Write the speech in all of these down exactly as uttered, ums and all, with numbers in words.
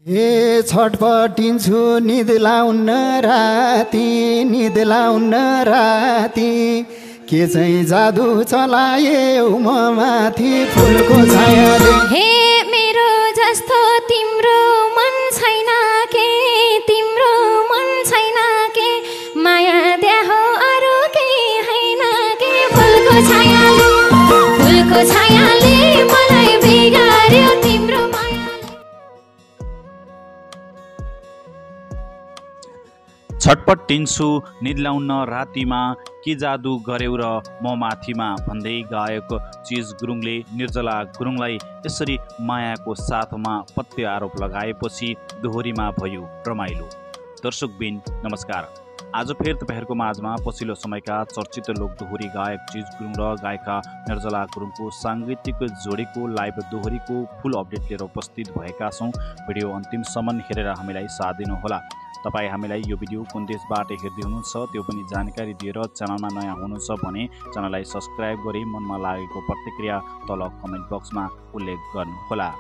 ए छटपटिन्छु निद लाउन राति निद लाउन राति के चाहिँ जादु चलायौ म माथि फुलको छायाले। हे मेरो जस्तो तिम्रो मन छैन के तिम्रो मन छैन के माया देहो अरु के हैन के फुलको छायाले फुलको छायाले मलाई बिगार्यो तिम्रो छटपटिन्छु निद लाउन रातिमा के जादु गर्यौ र म माथिमा भन्दै गायक चिज गुरुङले निर्जला गुरुङलाई यसरी मायाको साथमा पत्य आरोप लगाएपछि दोहोरीमा भयो रमाइलो। दर्शकबिन नमस्कार, आज फेर तपाईहरुको माझमा पछिल्लो समयका चर्चित लोकदोहोरी गायक चिज गुरुङ र गायिका निर्जला गुरुङको साङ्गीतिक जोडीको लाइभ दोहोरीको फुल अपडेट लिएर उपस्थित भएका छौं। भिडियो अन्तिमसम्म हेरेर हामीलाई साथ दिनुहोला। तपाई हामीलाई यो भिडियो कुन देशबाट हेर्दै हुनुहुन्छ त्यो पनि जानकारी दिएर च्यानलमा नयाँ हुनुहुन्छ भने च्यानललाई सब्स्क्राइब गरी मनमा लागेको प्रतिक्रिया तल कमेन्ट बक्समा उल्लेख गर्नुहोला।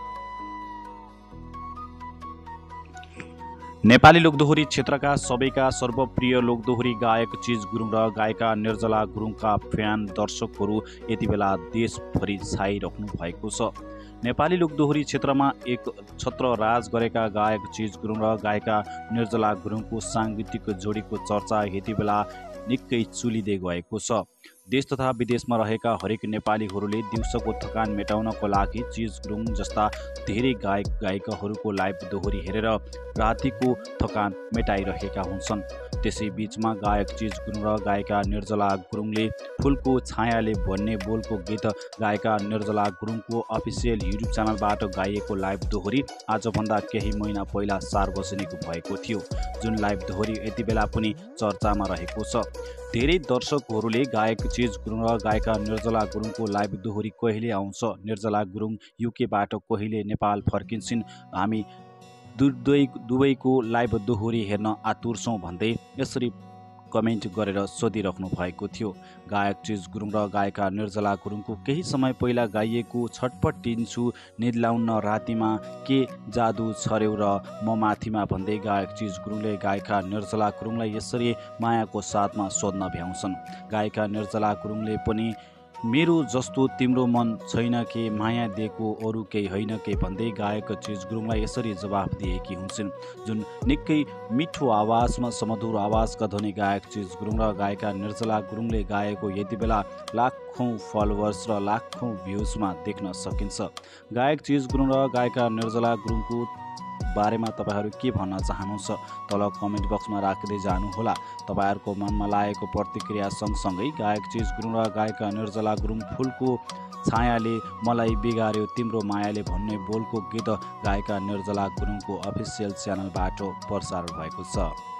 नेपाली लोकदोहोरी क्षेत्रका सबैका सर्वप्रिय लोकदोहोरी गायक चिज गुरुङ र गायिका निर्जला गुरुङका फ्यान दर्शकहरू यति बेला देशभरि छाइरहनु भएको छ। नेपाली लोकदोहोरी क्षेत्रमा एक छत्र राज गरेका गायक चिज गुरुङ र गायिका निर्जला गुरुङको साङ्गीतिक जोडीको चर्चा यति बेला निकै चुलिँदै गएको छ। देश तथा विदेशमा रहेका हरेक नेपालीहरूले दिउँसोको थकान मेटाउनको लागि चिज गुरुङ जस्ता धेरै गायक गायिकाहरूको लाइभ दोहोरी हेरेर रातिको थकान मेटाइरहेका हुन्छन्। त्यसै बीचमा गायक चिज गुरुङ र गायिका निर्जला गुरुङले फुलको छायाले भन्ने बोलको गीत गायिका निर्जला गुरुङको अफिसियल युट्युब च्यानलबाट गाइएको लाइभ दोहोरी आजभन्दा केही महिना पहिला सार्वजनिक भएको थियो, जुन लाइभ दोहोरी यति बेला पनि चर्चामा रहेको छ। धेरै दर्शकहरूले गायक चिज गुरुङ र गायिका निर्जला गुरुङको लाइभ दोहोरी कहिले आउँछ, निर्जला गुरुङ युकेबाट कहिले नेपाल फर्किन्छन्, हामी दुवै दुवैको लाइभ दोहोरी हेर्न आतुर छौं भन्दै यसरी कमेन्ट गरेर सोधिराख्नु भएको थियो। गायक चिज गुरुङ र गायिका निर्जला गुरुङको केही समय पहिला गाइएको छटपटिन्छु निद लाउन रातिमा के जादु छर्यौ र म माथिमा भन्दै गायक चिज गुरुङले गायिका निर्जला गुरुङलाई यसरी मायाको साथमा सोध्न भ्याउँछन्। गायिका निर्जला गुरुङले पनि मेरो जस्तो तिम्रो मन छैन के माया दिएको अरू केही होइन के भन्दै गायक चिज गुरुङलाई यसरी जवाफ दिएकी हुन्छन्, जुन निकै मिठो आवाजमा समधुर आवाजका धनी गायक चिज गुरुङ र गायिका निर्जला गुरुङले गाएको यति बेला लाखौं फलोवर्स र लाखौं भ्युजमा देख्न सकिन्छ। गायक चिज गुरुङ र गायिका निर्जला गुरुङको बारेमा तपाईहरु के भन्न चाहनुहुन्छ तल कमेन्ट बक्समा राख्दै जानुहोला। तपाईहरुको मनमा लागेको प्रतिक्रिया सँगसँगै गायक चिज गुरुङ र गायिका निर्जला गुरुङ फुलको छायाले मलाई बिगार्यो तिम्रो मायाले भन्ने बोलको गीत गायिका निर्जला गुरुङको अफिसियल च्यानलबाट प्रसारण भएको छ।